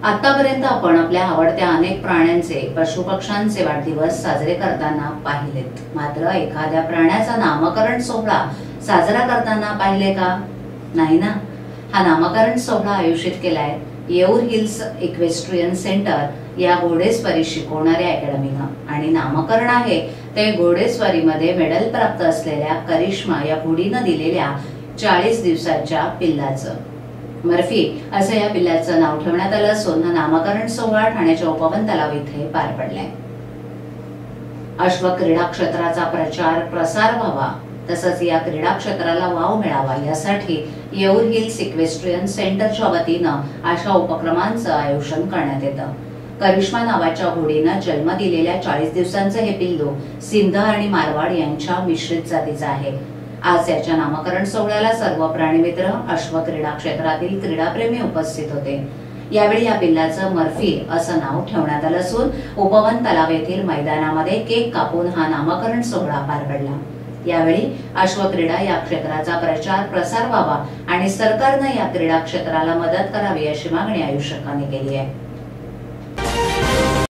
आतापर्यंत आपण आपल्या आवडत्या अनेक प्राण्यांचे, पशुपक्ष्यांचे वाढदिवस साजरे करताना पाहिलेत. मात्र एखाद्या प्राण्याचा नामकरण सोहळा साजरा करताना पाहिले का? नाही ना. हा नामकरण सोहळा आयोजित केलाय येऊर हिल्स इक्वेस्ट्रियन सेंटर या घोडेस्वारी शिकवणाऱ्या अकॅडमीनं आणि नामकरण आहे ते घोडेस्वारीमध्ये मेडल प्राप्त असलेल्या करिश्मा या घोडीनं दिलेल्या 40 दिवसाच्या पिल्लाचं. मर्फी असं या पिल्लाचं नाव ठेवण्यात आलं असून हा नामकरण सोहळा ठाण्याच्या उपवन तलाव इथे पार पडलाय. अश्व क्रीडा क्षेत्राचा प्रचार प्रसार व्हावा तसंच या क्रीडा क्षेत्राला वाव मिळावा यासाठी येऊर हिल्स इक्वेस्ट्रियन सेंटरच्या वतीनं अशा उपक्रमांचं आयोजन करण्यात येतं. करिश्मा नावाच्या घोडीनं जन्म दिलेल्या 40 दिवसांचं हे पिल्लू सिंध आणि मारवाड यांच्या मिश्रित जातीचं आहे. आज याच्या नामकरण सोहळ्याला सर्व प्राणीमित्र, अश्व क्रीडा क्षेत्रातील क्रीडाप्रेमी उपस्थित होते. यावेळी या पिल्लाचं मर्फी असं नाव ठेवण्यात आलं असून उपवन तलाव येथील मैदानामध्ये केक कापून हा नामकरण सोहळा पार पडला. यावेळी अश्व क्रीडा या क्षेत्राचा प्रचार प्रसार व्हावा आणि सरकारनं या क्रीडा क्षेत्राला मदत करावी अशी मागणी आयोजकांनी केली आहे.